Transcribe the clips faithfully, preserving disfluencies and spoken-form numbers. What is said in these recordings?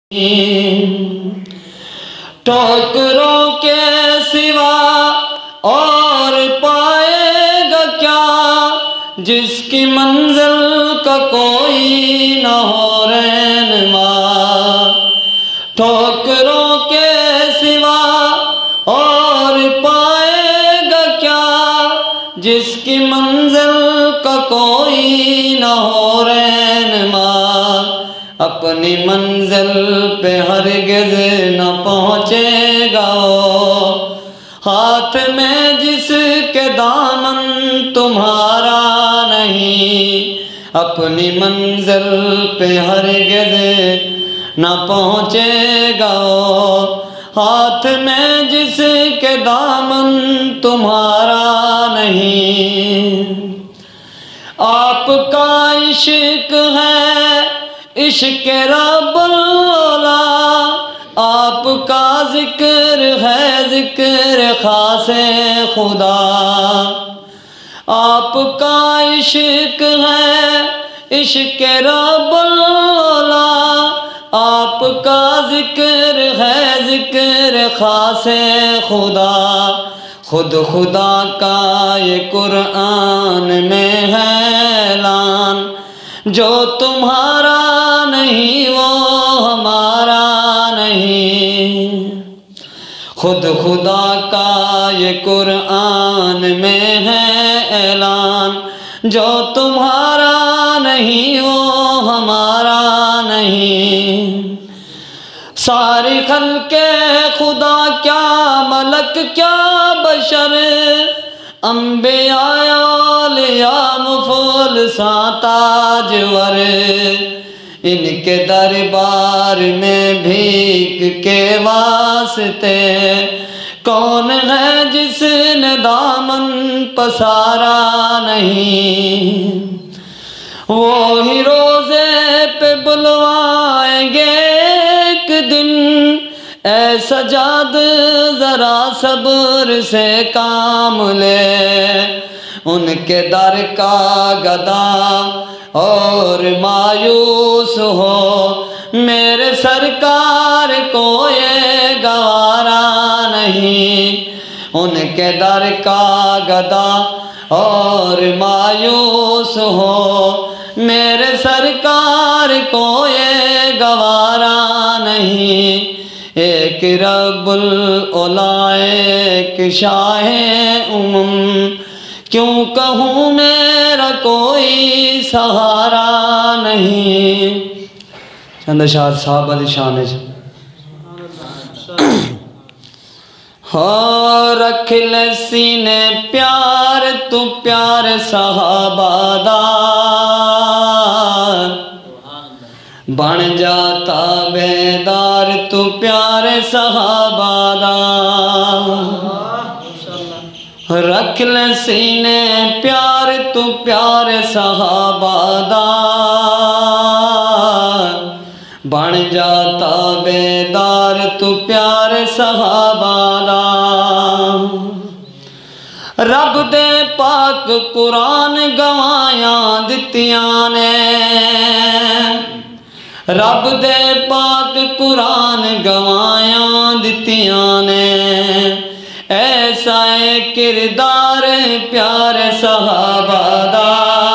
ٹھوکروں کے سوا اور پائے گا کیا جس کی منزل کا کوئی نہ ہو رہنما۔ ٹھوکروں کے سوا اور پائے گا کیا جس کی منزل کا کوئی نہ ہو رہنما۔ اپنی منزل پہ ہرگز نہ پہنچے گا وہ، ہاتھ میں جس کے دامن تمہارا نہیں۔ اپنی منزل پہ ہرگز نہ پہنچے گا وہ، ہاتھ میں جس کے دامن تمہارا نہیں۔ آپ کا عشق ہے عشق رب العلا، آپ کا ذکر ہے ذکر خاص خدا۔ آپ کا عشق ہے عشق رب العلا، آپ کا ذکر ہے ذکر خاص خدا۔ خود خدا کا یہ قرآن میں ہے اعلان، جو تمہارا نہیں وہ ہمارا نہیں۔ خود خدا کا یہ قرآن میں ہے اعلان، جو تمہارا نہیں وہ ہمارا نہیں۔ ساری خلق خدا کیا ملک کیا بشر، انبیاء اولیاء مفلساں تاجور، ان کے دربار میں بھیک کے واسطے کون ہے جس نے دامن پسارا نہیں۔ وہی روزے پہ بلوائیں گے ایک دن، اے سجاد ذرا صبر سے کام لے۔ ان کے در کا گدا اور مایوس ہو، میرے سرکار کو یہ گوارا نہیں۔ ان کے در کا گدا اور مایوس ہو، میرے سرکار کو یہ گوارا نہیں۔ ایک رب العلا ایک شاہ امم، کیوں کہوں میرا کوئی سہارا نہیں۔ چند اشعار صحابہ دی شان ہے۔ ہاں رکھ لے سینے پیار تو پیار صحابہ دا، بن جاتا بیدار تو پیارے صحابہ دا۔ رکھ لے سینے پیار تو پیارے صحابہ دا، بن جاتا بیدار تو پیارے صحابہ دا۔ رب دے پاک قرآن گوایاں دتیاں نے، رب دے پاک قرآن گوایاں دتیاں نے، ایسا ہے کردار پیارے صحابہ دا،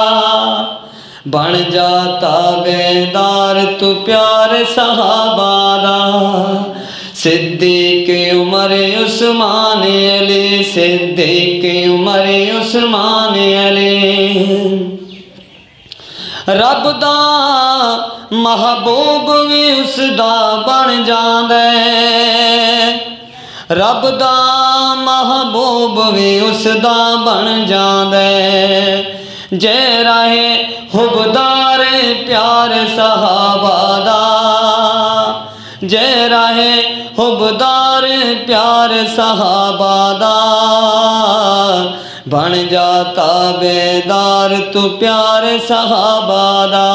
بن جاتا بیدار تو پیارے صحابہ دا۔ صدیق عمر عثمان علی، صدیق عمر عثمان علی، رب دا محبوب بھی اس دا بن جاندے، رب دا محبوب بھی اس دا بن جاندے۔ جے راہ حبدار پیار صحابہ دا، جے راہ حبدار پیار صحابہ دا، بن جاتا بیدار تو پیار صحابہ دا۔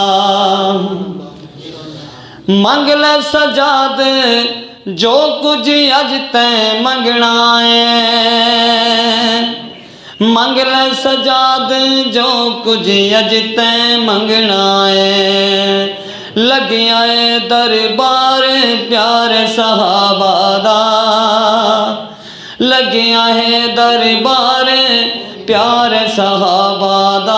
منگ لے سجاد جو کچھ اج تیں منگنا ہے، منگ لے سجاد جو کچھ اج تیں منگنا ہے، لگیا ہے دربار پیارے صحابہ دا، لگیا ہے دربار پیارے صحابہ دا،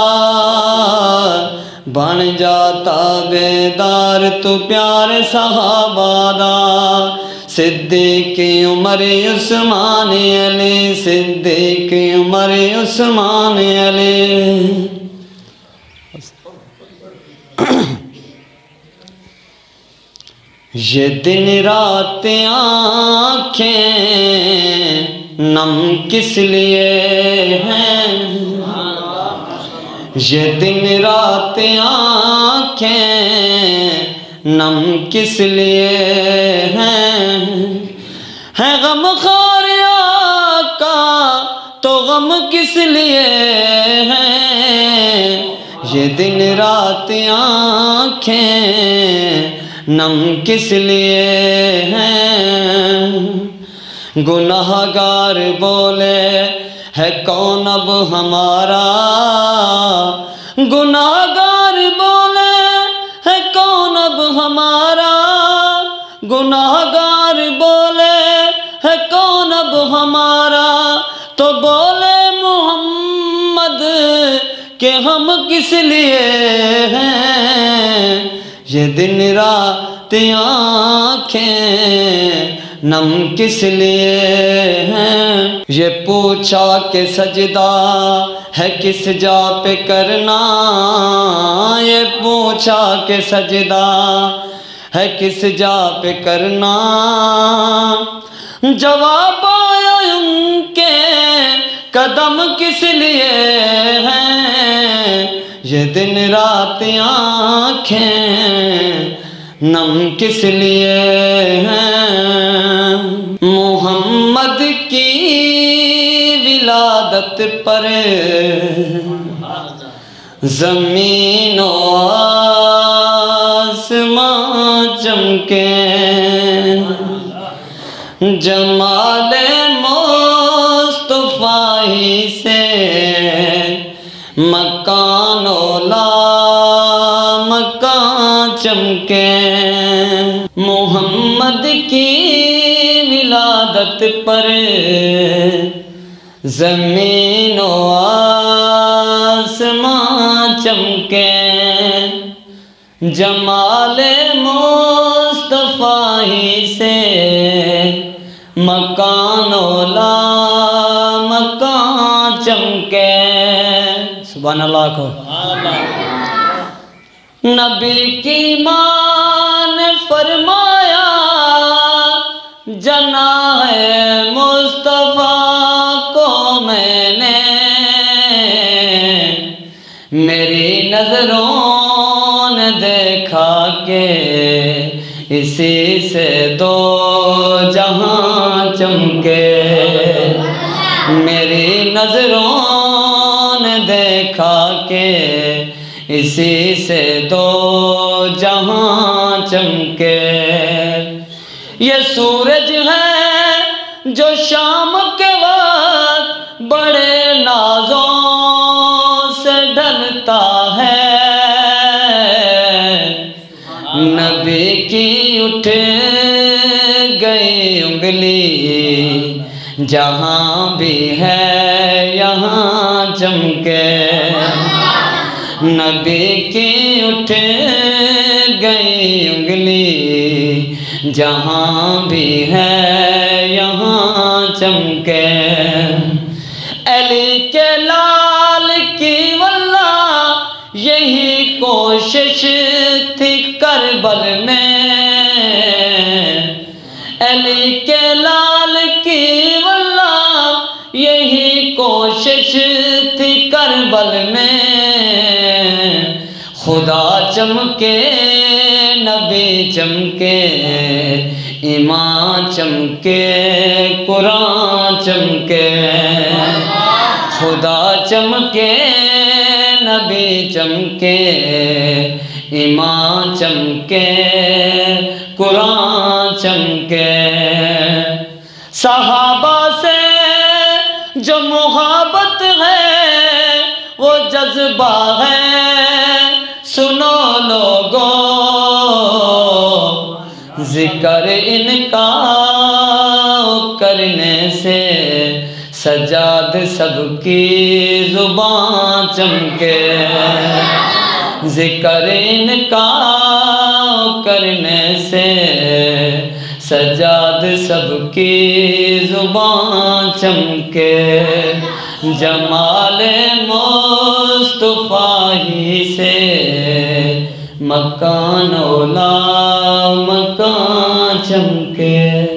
بن جاتا بیدار تو پیارے صحابہ دا، صدیق عمر عثمان علی، صدیق عمر عثمان علی۔ یہ دن رات آنکھیں نم کس لیے ہیں، یہ دن رات آنکھیں نم کس لیے ہیں، ہے غم خوار آقا تو غم کس لیے ہیں، یہ دن رات آنکھیں نم کس لیے ہیں، گناہ گار بولے ہے کون اب ہمارا، گناہ گار بولے ہے کون اب ہمارا، گناہ گار بولے ہے کون اب ہمارا، تو بولے محمد کہ ہم کس لیے ہیں، یہ دن رات آنکھیں نم کس لیے ہیں، یہ پوچھا کہ سجدہ ہے کس جا پہ کرنا، یہ پوچھا کہ سجدہ ہے کس جا پہ کرنا، جواب آیا ان کے قدم کس لیے ہیں، یہ دن رات آنکھیں نم کس لیے ہیں، محمد کی ولادت پر زمین و آسمان چمکے، جمال مصطفیٰ ہی سے مکان و لا مکان چمکے، محمد کی ولادت پر زمین و آسمان چمکے، جمال مصطفیٰ ہی سے مکان و لا مکان چمکے، سبحان اللہ کو۔ نبی کی ماں نے فرمایا جناح مصطفیٰ کو میں نے، میری نظروں نے دیکھا کہ اسی سے دو جہاں چمکے، میری نظروں نے دیکھا کہ اسی سے دو جہاں چمکے، یہ سورج ہے جو شام کے وقت بڑے نازوں سے ڈھلتا ہے، نبی کی اٹھ گئی انگلی جہاں بھی ہے یہاں چمکے، نبی کی اٹھ گئی انگلی جہاں بھی ہے یہاں چمکے، علی کے لال کی واللہ یہی کوشش تھی کربل میں، علی کے لال کی واللہ یہی کوشش تھی کربل میں، خدا چمکے نبی چمکے ایمان چمکے قرآن چمکے، خدا چمکے نبی چمکے ایمان چمکے قرآن چمکے، صحابہ سے جو محبت ہے وہ جذبہ ہے، سنو لوگو ذکر ان کا کرنے سے سجاد سب کی زبان چمکے، ذکر ان کا کرنے سے سجاد سب کی زبان چمکے، جمال مصطفیٰ ہی سے مکان اولا مکان چمکے۔